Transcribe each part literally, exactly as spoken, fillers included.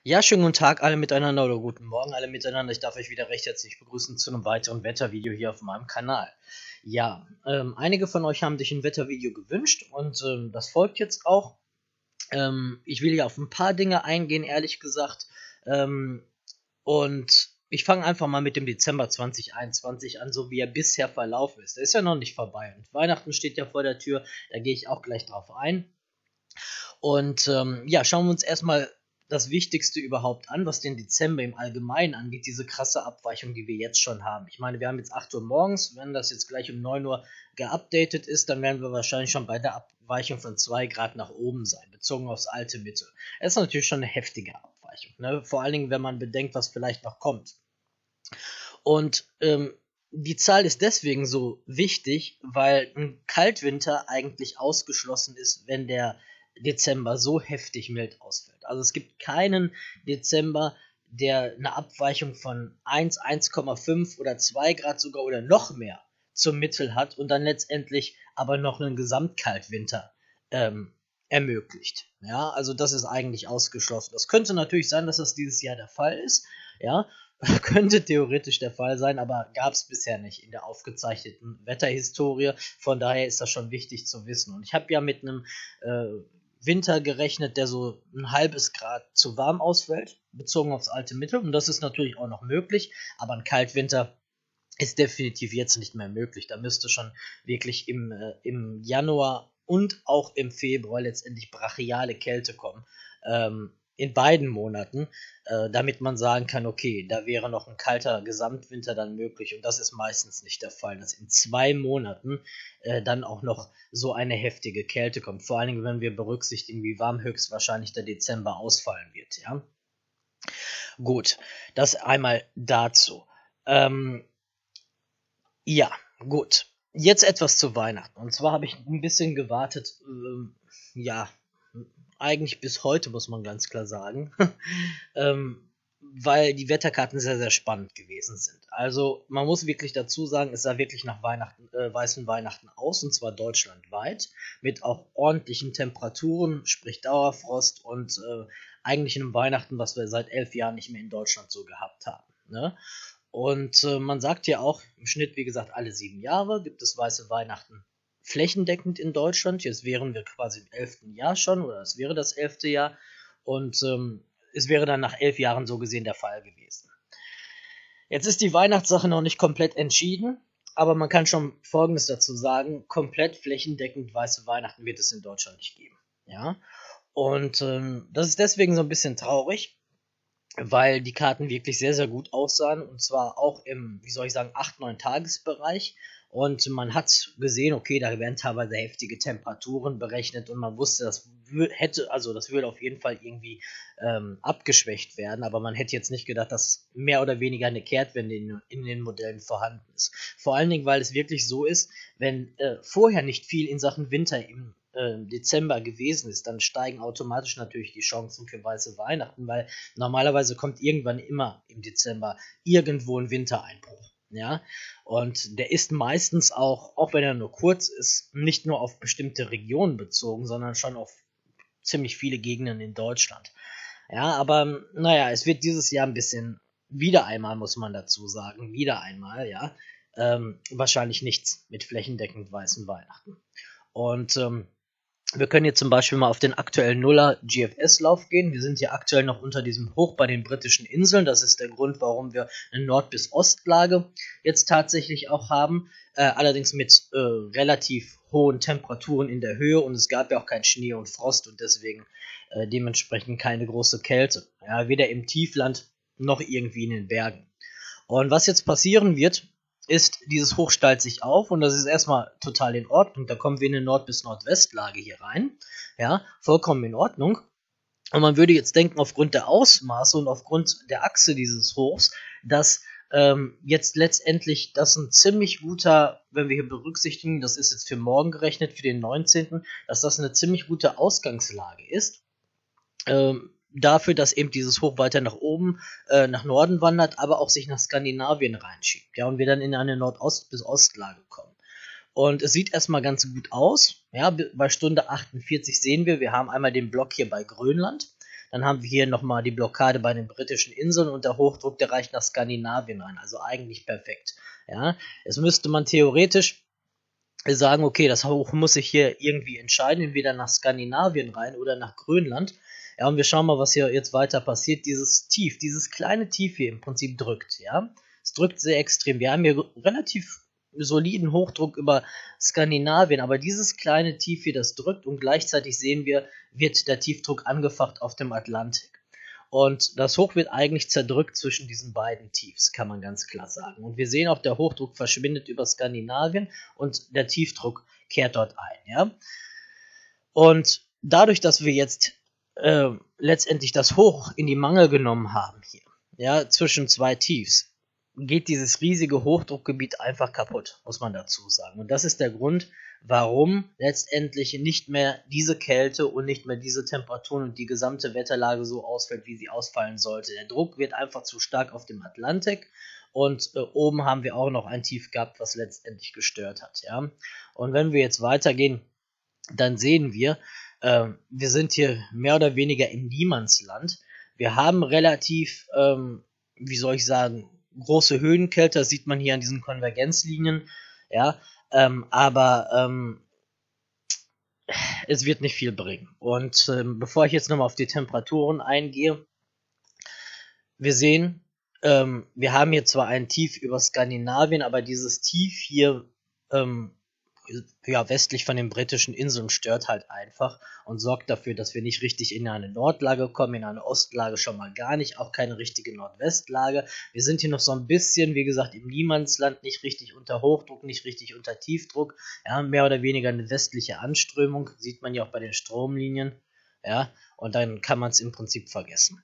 Ja, schönen guten Tag alle miteinander oder guten Morgen alle miteinander. Ich darf euch wieder recht herzlich begrüßen zu einem weiteren Wettervideo hier auf meinem Kanal. Ja, ähm, einige von euch haben sich ein Wettervideo gewünscht und ähm, das folgt jetzt auch. Ähm, ich will ja auf ein paar Dinge eingehen, ehrlich gesagt. Ähm, und ich fange einfach mal mit dem Dezember zwanzig einundzwanzig an, so wie er bisher verlaufen ist. Der ist ja noch nicht vorbei und Weihnachten steht ja vor der Tür, da gehe ich auch gleich drauf ein. Und ähm, ja, schauen wir uns erstmal das Wichtigste überhaupt an, was den Dezember im Allgemeinen angeht, diese krasse Abweichung, die wir jetzt schon haben. Ich meine, wir haben jetzt acht Uhr morgens, wenn das jetzt gleich um neun Uhr geupdatet ist, dann werden wir wahrscheinlich schon bei der Abweichung von zwei Grad nach oben sein, bezogen aufs alte Mitte. Das ist natürlich schon eine heftige Abweichung, ne? Vor allen Dingen, wenn man bedenkt, was vielleicht noch kommt. Und ähm, die Zahl ist deswegen so wichtig, weil ein Kaltwinter eigentlich ausgeschlossen ist, wenn der Dezember so heftig mild ausfällt. Also es gibt keinen Dezember, der eine Abweichung von eins, eins Komma fünf oder zwei Grad sogar oder noch mehr zum Mittel hat und dann letztendlich aber noch einen Gesamtkaltwinter ähm, ermöglicht. Ja, also das ist eigentlich ausgeschlossen. Das könnte natürlich sein, dass das dieses Jahr der Fall ist. Ja, könnte theoretisch der Fall sein, aber gab es bisher nicht in der aufgezeichneten Wetterhistorie. Von daher ist das schon wichtig zu wissen. Und ich habe ja mit einem äh, Winter gerechnet, der so ein halbes Grad zu warm ausfällt, bezogen aufs alte Mittel. Und das ist natürlich auch noch möglich, aber ein Kaltwinter ist definitiv jetzt nicht mehr möglich. Da müsste schon wirklich im, äh, im Januar und auch im Februar letztendlich brachiale Kälte kommen. Ähm, in beiden Monaten, äh, damit man sagen kann, okay, da wäre noch ein kalter Gesamtwinter dann möglich. Und das ist meistens nicht der Fall, dass in zwei Monaten äh, dann auch noch so eine heftige Kälte kommt. Vor allen Dingen, wenn wir berücksichtigen, wie warm höchstwahrscheinlich der Dezember ausfallen wird. Ja, gut, das einmal dazu. Ähm, ja, gut. Jetzt etwas zu Weihnachten. Und zwar habe ich ein bisschen gewartet, ähm, ja, eigentlich bis heute, muss man ganz klar sagen, ähm, weil die Wetterkarten sehr, sehr spannend gewesen sind. Also man muss wirklich dazu sagen, es sah wirklich nach Weihnachten, äh, weißen Weihnachten aus, und zwar deutschlandweit, mit auch ordentlichen Temperaturen, sprich Dauerfrost und äh, eigentlich einem Weihnachten, was wir seit elf Jahren nicht mehr in Deutschland so gehabt haben. Ne? Und äh, man sagt ja auch, im Schnitt, wie gesagt, alle sieben Jahre gibt es weiße Weihnachten flächendeckend in Deutschland. Jetzt wären wir quasi im elften Jahr schon, oder es wäre das elfte Jahr. Und ähm, es wäre dann nach elf Jahren so gesehen der Fall gewesen. Jetzt ist die Weihnachtssache noch nicht komplett entschieden, aber man kann schon Folgendes dazu sagen: Komplett flächendeckend weiße Weihnachten wird es in Deutschland nicht geben. Ja? Und ähm, das ist deswegen so ein bisschen traurig, weil die Karten wirklich sehr, sehr gut aussahen, und zwar auch im, wie soll ich sagen, acht neun Tagesbereich. Und man hat gesehen, okay, da werden teilweise heftige Temperaturen berechnet und man wusste, das hätte, also das würde auf jeden Fall irgendwie ähm, abgeschwächt werden, aber man hätte jetzt nicht gedacht, dass mehr oder weniger eine Kehrtwende in, in den Modellen vorhanden ist. Vor allen Dingen, weil es wirklich so ist, wenn äh, vorher nicht viel in Sachen Winter im äh, Dezember gewesen ist, dann steigen automatisch natürlich die Chancen für weiße Weihnachten, weil normalerweise kommt irgendwann immer im Dezember irgendwo ein Wintereinbruch. Ja, und der ist meistens auch, auch wenn er nur kurz ist, nicht nur auf bestimmte Regionen bezogen, sondern schon auf ziemlich viele Gegenden in Deutschland. Ja, aber naja, es wird dieses Jahr ein bisschen, wieder einmal muss man dazu sagen, wieder einmal, ja, ähm, wahrscheinlich nichts mit flächendeckend weißen Weihnachten. Und ähm, wir können jetzt zum Beispiel mal auf den aktuellen Nuller G F S-Lauf gehen. Wir sind hier aktuell noch unter diesem Hoch bei den britischen Inseln. Das ist der Grund, warum wir eine Nord- bis Ostlage jetzt tatsächlich auch haben. Äh, allerdings mit äh, relativ hohen Temperaturen in der Höhe, und es gab ja auch kein Schnee und Frost und deswegen äh, dementsprechend keine große Kälte. Ja, weder im Tiefland noch irgendwie in den Bergen. Und was jetzt passieren wird, ist, dieses Hoch stellt sich auf, und das ist erstmal total in Ordnung. Da kommen wir in eine Nord- bis Nordwestlage hier rein. Ja, vollkommen in Ordnung. Und man würde jetzt denken, aufgrund der Ausmaße und aufgrund der Achse dieses Hochs, dass ähm, jetzt letztendlich das ein ziemlich guter, wenn wir hier berücksichtigen, das ist jetzt für morgen gerechnet, für den neunzehnten, dass das eine ziemlich gute Ausgangslage ist. Ähm, dafür, dass eben dieses Hoch weiter nach oben, äh, nach Norden wandert, aber auch sich nach Skandinavien reinschiebt, ja, und wir dann in eine Nordost- bis Ostlage kommen. Und es sieht erstmal ganz gut aus, ja, bei Stunde achtundvierzig sehen wir, wir haben einmal den Block hier bei Grönland. Dann haben wir hier nochmal die Blockade bei den britischen Inseln und der Hochdruck, der reicht nach Skandinavien rein. Also eigentlich perfekt. Ja, jetzt müsste man theoretisch sagen, okay, das Hoch muss sich hier irgendwie entscheiden, entweder nach Skandinavien rein oder nach Grönland. Ja, und wir schauen mal, was hier jetzt weiter passiert. Dieses Tief, dieses kleine Tief hier im Prinzip drückt, ja. Es drückt sehr extrem. Wir haben hier relativ soliden Hochdruck über Skandinavien, aber dieses kleine Tief hier, das drückt und gleichzeitig sehen wir, wird der Tiefdruck angefacht auf dem Atlantik. Und das Hoch wird eigentlich zerdrückt zwischen diesen beiden Tiefs, kann man ganz klar sagen. Und wir sehen auch, der Hochdruck verschwindet über Skandinavien und der Tiefdruck kehrt dort ein, ja. Und dadurch, dass wir jetzt äh, letztendlich das Hoch in die Mangel genommen haben hier, ja, zwischen zwei Tiefs, geht dieses riesige Hochdruckgebiet einfach kaputt, muss man dazu sagen. Und das ist der Grund, warum letztendlich nicht mehr diese Kälte und nicht mehr diese Temperaturen und die gesamte Wetterlage so ausfällt, wie sie ausfallen sollte. Der Druck wird einfach zu stark auf dem Atlantik und äh, oben haben wir auch noch ein Tief gehabt, was letztendlich gestört hat. Ja? Und wenn wir jetzt weitergehen, dann sehen wir, äh, wir sind hier mehr oder weniger im Niemandsland. Wir haben relativ, ähm, wie soll ich sagen, große Höhenkälte, das sieht man hier an diesen Konvergenzlinien, ja, ähm, aber ähm, es wird nicht viel bringen. Und ähm, bevor ich jetzt nochmal auf die Temperaturen eingehe, wir sehen, ähm, wir haben hier zwar ein Tief über Skandinavien, aber dieses Tief hier ähm, ja, westlich von den britischen Inseln stört halt einfach und sorgt dafür, dass wir nicht richtig in eine Nordlage kommen, in eine Ostlage schon mal gar nicht, auch keine richtige Nordwestlage. Wir sind hier noch so ein bisschen, wie gesagt, im Niemandsland, nicht richtig unter Hochdruck, nicht richtig unter Tiefdruck, ja, mehr oder weniger eine westliche Anströmung, sieht man ja auch bei den Stromlinien, ja, und dann kann man es im Prinzip vergessen.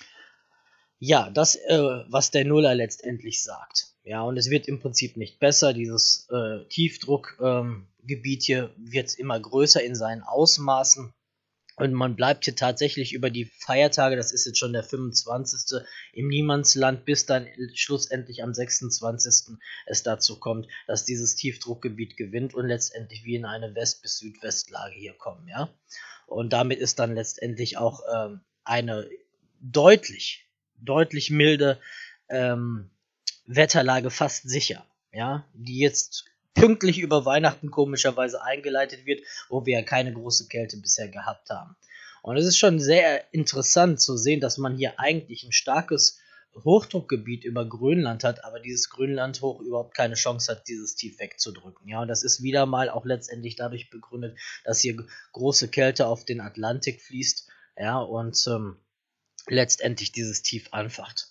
Ja, das, äh, was der Nuller letztendlich sagt. Ja, und es wird im Prinzip nicht besser. Dieses äh, Tiefdruckgebiet ähm, hier wird immer größer in seinen Ausmaßen. Und man bleibt hier tatsächlich über die Feiertage, das ist jetzt schon der fünfundzwanzigste im Niemandsland, bis dann schlussendlich am sechsundzwanzigsten es dazu kommt, dass dieses Tiefdruckgebiet gewinnt und letztendlich wie in eine West- bis Südwestlage hier kommen. Ja? Und damit ist dann letztendlich auch ähm, eine deutlich deutlich milde ähm, Wetterlage fast sicher, ja, die jetzt pünktlich über Weihnachten komischerweise eingeleitet wird, wo wir ja keine große Kälte bisher gehabt haben. Und es ist schon sehr interessant zu sehen, dass man hier eigentlich ein starkes Hochdruckgebiet über Grönland hat, aber dieses Grönlandhoch überhaupt keine Chance hat, dieses Tief wegzudrücken. Ja, und das ist wieder mal auch letztendlich dadurch begründet, dass hier große Kälte auf den Atlantik fließt, ja, und ähm, letztendlich dieses Tief anfacht.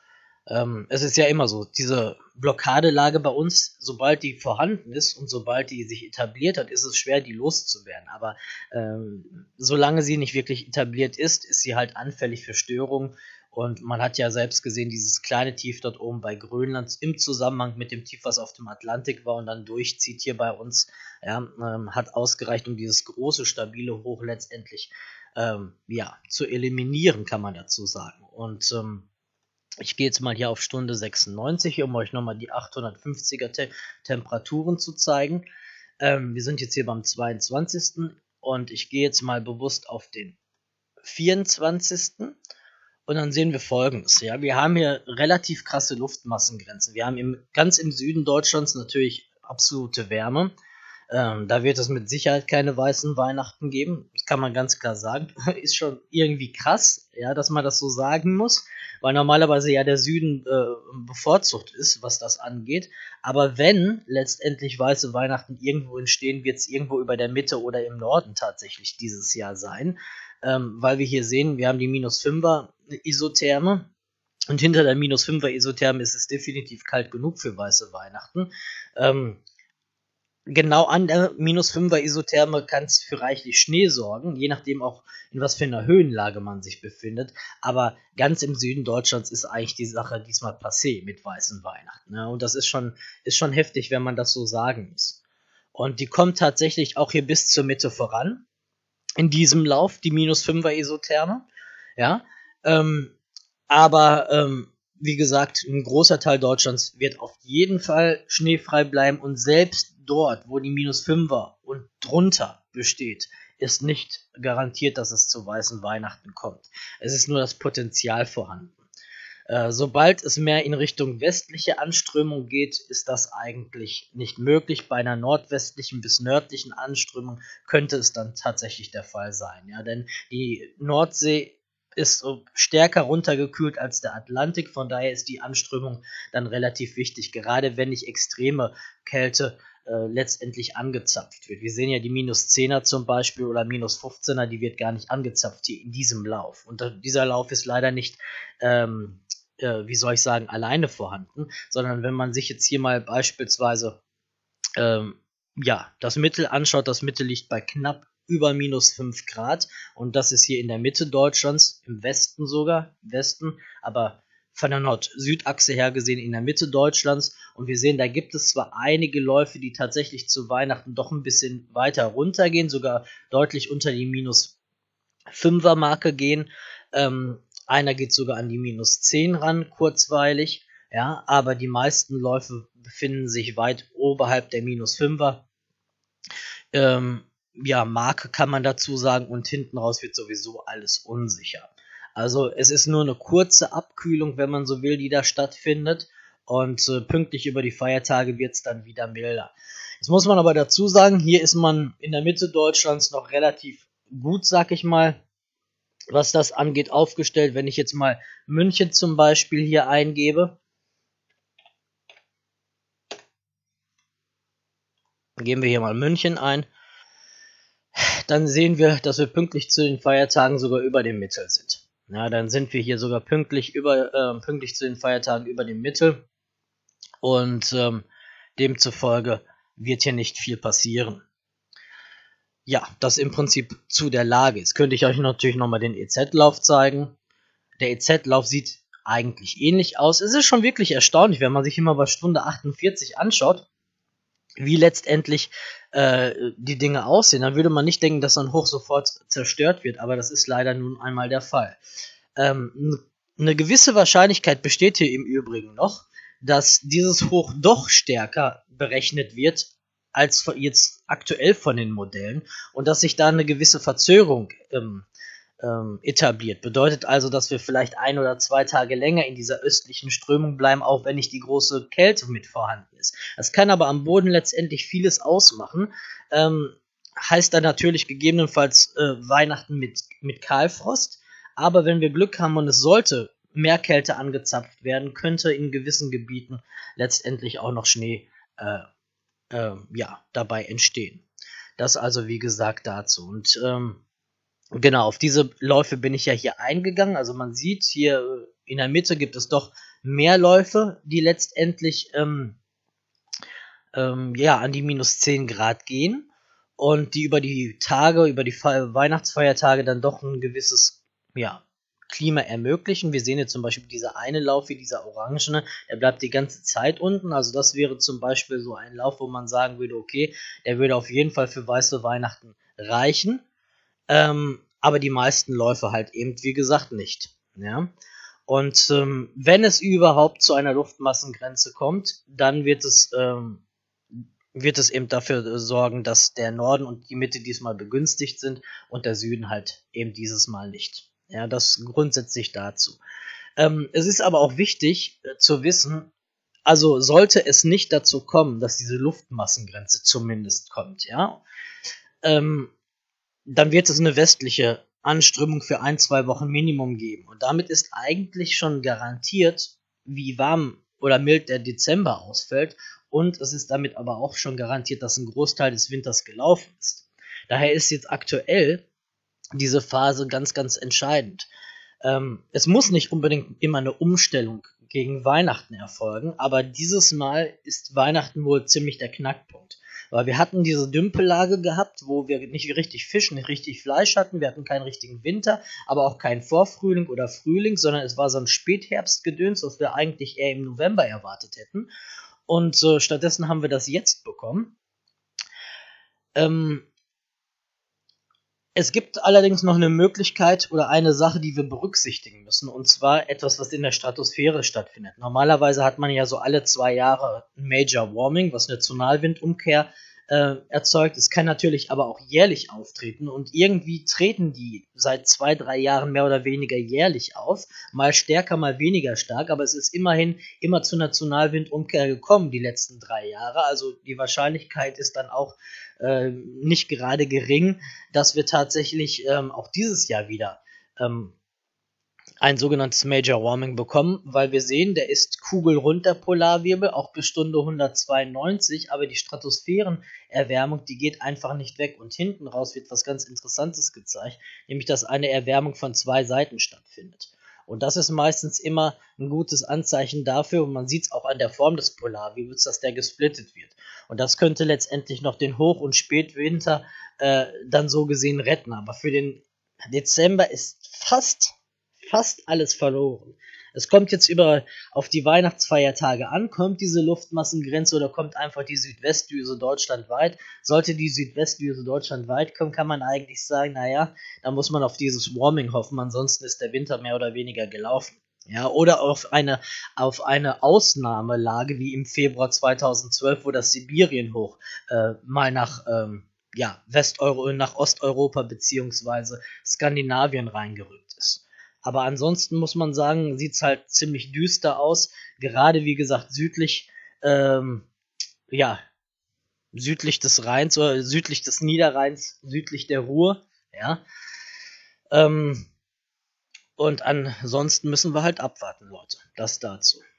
Ähm, es ist ja immer so, diese Blockadelage bei uns, sobald die vorhanden ist und sobald die sich etabliert hat, ist es schwer, die loszuwerden. Aber ähm, solange sie nicht wirklich etabliert ist, ist sie halt anfällig für Störungen. Und man hat ja selbst gesehen, dieses kleine Tief dort oben bei Grönland im Zusammenhang mit dem Tief, was auf dem Atlantik war und dann durchzieht hier bei uns, ja, ähm, hat ausgereicht, um dieses große, stabile Hoch letztendlich ähm, ja, zu eliminieren, kann man dazu sagen. Und ähm, ich gehe jetzt mal hier auf Stunde sechsundneunzig, um euch nochmal die achthundertfünfziger Te Temperaturen zu zeigen. Ähm, wir sind jetzt hier beim zweiundzwanzigsten und ich gehe jetzt mal bewusst auf den vierundzwanzigsten Und dann sehen wir Folgendes. Ja, wir haben hier relativ krasse Luftmassengrenzen. Wir haben im, ganz im Süden Deutschlands natürlich absolute Wärme. Ähm, da wird es mit Sicherheit keine weißen Weihnachten geben. Das kann man ganz klar sagen. Ist schon irgendwie krass, ja, dass man das so sagen muss, weil normalerweise ja der Süden äh, bevorzugt ist, was das angeht. Aber wenn letztendlich weiße Weihnachten irgendwo entstehen, wird es irgendwo über der Mitte oder im Norden tatsächlich dieses Jahr sein. Ähm, weil wir hier sehen, wir haben die minus fünfer Isotherme. Und hinter der minus fünfer Isotherme ist es definitiv kalt genug für weiße Weihnachten. Ähm, Genau an der minus fünfer Isotherme kann es für reichlich Schnee sorgen, je nachdem auch, in was für einer Höhenlage man sich befindet. Aber ganz im Süden Deutschlands ist eigentlich die Sache diesmal passé mit weißen Weihnachten. Ne? Und das ist schon, ist schon heftig, wenn man das so sagen muss. Und die kommt tatsächlich auch hier bis zur Mitte voran, in diesem Lauf, die minus fünfer Isotherme. Ja, ähm, aber ähm, wie gesagt, ein großer Teil Deutschlands wird auf jeden Fall schneefrei bleiben und selbst dort, wo die minus fünfer und drunter besteht, ist nicht garantiert, dass es zu weißen Weihnachten kommt. Es ist nur das Potenzial vorhanden. Äh, sobald es mehr in Richtung westliche Anströmung geht, ist das eigentlich nicht möglich. Bei einer nordwestlichen bis nördlichen Anströmung könnte es dann tatsächlich der Fall sein. Ja, denn die Nordsee ist stärker runtergekühlt als der Atlantik, von daher ist die Anströmung dann relativ wichtig, gerade wenn nicht extreme Kälte äh, letztendlich angezapft wird. Wir sehen ja die minus zehner zum Beispiel oder minus fünfzehner, die wird gar nicht angezapft hier in diesem Lauf. Und äh, dieser Lauf ist leider nicht, ähm, äh, wie soll ich sagen, alleine vorhanden, sondern wenn man sich jetzt hier mal beispielsweise ähm, ja, das Mittel anschaut, das Mittel liegt bei knapp über minus fünf Grad und das ist hier in der Mitte Deutschlands, im Westen sogar, im Westen, aber von der Nord-Süd-Achse her gesehen in der Mitte Deutschlands und wir sehen, da gibt es zwar einige Läufe, die tatsächlich zu Weihnachten doch ein bisschen weiter runtergehen, sogar deutlich unter die minus fünfer Marke gehen, ähm, einer geht sogar an die minus zehn ran, kurzweilig, ja, aber die meisten Läufe befinden sich weit oberhalb der minus fünfer ähm, ja, Marke kann man dazu sagen und hinten raus wird sowieso alles unsicher. Also es ist nur eine kurze Abkühlung, wenn man so will, die da stattfindet und äh, pünktlich über die Feiertage wird es dann wieder milder. Jetzt muss man aber dazu sagen, hier ist man in der Mitte Deutschlands noch relativ gut, sag ich mal, was das angeht, aufgestellt. Wenn ich jetzt mal München zum Beispiel hier eingebe, geben wir hier mal München ein, dann sehen wir, dass wir pünktlich zu den Feiertagen sogar über dem Mittel sind. Ja, dann sind wir hier sogar pünktlich, über, äh, pünktlich zu den Feiertagen über dem Mittel und ähm, demzufolge wird hier nicht viel passieren. Ja, das im Prinzip zu der Lage. Jetzt könnte ich euch natürlich nochmal den E Z-Lauf zeigen. Der E Z-Lauf sieht eigentlich ähnlich aus. Es ist schon wirklich erstaunlich, wenn man sich immer bei Stunde achtundvierzig anschaut, wie letztendlich äh, die Dinge aussehen. Dann würde man nicht denken, dass so ein Hoch sofort zerstört wird, aber das ist leider nun einmal der Fall. Ähm, eine gewisse Wahrscheinlichkeit besteht hier im Übrigen noch, dass dieses Hoch doch stärker berechnet wird, als jetzt aktuell von den Modellen und dass sich da eine gewisse Verzögerung ähm, ähm, etabliert. Bedeutet also, dass wir vielleicht ein oder zwei Tage länger in dieser östlichen Strömung bleiben, auch wenn nicht die große Kälte mit vorhanden ist. Das kann aber am Boden letztendlich vieles ausmachen. Ähm, heißt dann natürlich gegebenenfalls äh, Weihnachten mit, mit Kahlfrost, aber wenn wir Glück haben und es sollte mehr Kälte angezapft werden, könnte in gewissen Gebieten letztendlich auch noch Schnee äh, äh, ja, dabei entstehen. Das also wie gesagt dazu. Und ähm, genau, auf diese Läufe bin ich ja hier eingegangen. Also man sieht, hier in der Mitte gibt es doch mehr Läufe, die letztendlich ähm, ähm, ja, an die minus zehn Grad gehen und die über die Tage, über die Fe- Weihnachtsfeiertage dann doch ein gewisses ja, Klima ermöglichen. Wir sehen jetzt zum Beispiel dieser eine Lauf wie dieser orangene, der bleibt die ganze Zeit unten. Also das wäre zum Beispiel so ein Lauf, wo man sagen würde, okay, der würde auf jeden Fall für weiße Weihnachten reichen. Ähm, aber die meisten Läufe halt eben, wie gesagt, nicht. Ja? Und ähm, wenn es überhaupt zu einer Luftmassengrenze kommt, dann wird es, ähm, wird es eben dafür sorgen, dass der Norden und die Mitte diesmal begünstigt sind und der Süden halt eben dieses Mal nicht. Ja, das grundsätzlich dazu. Ähm, es ist aber auch wichtig äh, zu wissen, also sollte es nicht dazu kommen, dass diese Luftmassengrenze zumindest kommt, ja, ähm, dann wird es eine westliche Anströmung für ein, zwei Wochen Minimum geben. Und damit ist eigentlich schon garantiert, wie warm oder mild der Dezember ausfällt. Und es ist damit aber auch schon garantiert, dass ein Großteil des Winters gelaufen ist. Daher ist jetzt aktuell diese Phase ganz, ganz entscheidend. Ähm, es muss nicht unbedingt immer eine Umstellung gegen Weihnachten erfolgen, aber dieses Mal ist Weihnachten wohl ziemlich der Knackpunkt. Weil wir hatten diese Dümpellage gehabt, wo wir nicht richtig Fisch, nicht richtig Fleisch hatten. Wir hatten keinen richtigen Winter, aber auch keinen Vorfrühling oder Frühling, sondern es war so ein Spätherbstgedöns, was wir eigentlich eher im November erwartet hätten. Und äh, stattdessen haben wir das jetzt bekommen. Ähm, es gibt allerdings noch eine Möglichkeit oder eine Sache, die wir berücksichtigen müssen. Und zwar etwas, was in der Stratosphäre stattfindet. Normalerweise hat man ja so alle zwei Jahre ein Major Warming, was eine Zonalwindumkehr äh, erzeugt. Es kann natürlich aber auch jährlich auftreten und irgendwie treten die seit zwei, drei Jahren mehr oder weniger jährlich auf, mal stärker, mal weniger stark, aber es ist immerhin immer zur Nationalwindumkehr gekommen die letzten drei Jahre, also die Wahrscheinlichkeit ist dann auch äh, nicht gerade gering, dass wir tatsächlich ähm, auch dieses Jahr wieder ähm, ein sogenanntes Major Warming bekommen, weil wir sehen, der ist kugelrund, der Polarwirbel, auch bis Stunde hundertzweiundneunzig, aber die Stratosphärenerwärmung, die geht einfach nicht weg und hinten raus wird was ganz Interessantes gezeigt, nämlich dass eine Erwärmung von zwei Seiten stattfindet. Und das ist meistens immer ein gutes Anzeichen dafür, und man sieht es auch an der Form des Polarwirbels, dass der gesplittet wird. Und das könnte letztendlich noch den Hoch- und Spätwinter äh, dann so gesehen retten, aber für den Dezember ist fast fast alles verloren. Es kommt jetzt über auf die Weihnachtsfeiertage an, kommt diese Luftmassengrenze oder kommt einfach die Südwestdüse deutschlandweit. Sollte die Südwestdüse deutschlandweit kommen, kann man eigentlich sagen, naja, da muss man auf dieses Warming hoffen, ansonsten ist der Winter mehr oder weniger gelaufen. Ja, oder auf eine, auf eine Ausnahmelage wie im Februar zweitausendzwölf, wo das Sibirienhoch äh, mal nach ähm, ja, Westeuro nach Osteuropa bzw. Skandinavien reingerückt ist. Aber ansonsten muss man sagen, sieht es halt ziemlich düster aus. Gerade wie gesagt südlich, ähm, ja, südlich des Rheins oder südlich des Niederrheins, südlich der Ruhr, ja. Ähm, und ansonsten müssen wir halt abwarten, Leute. Das dazu.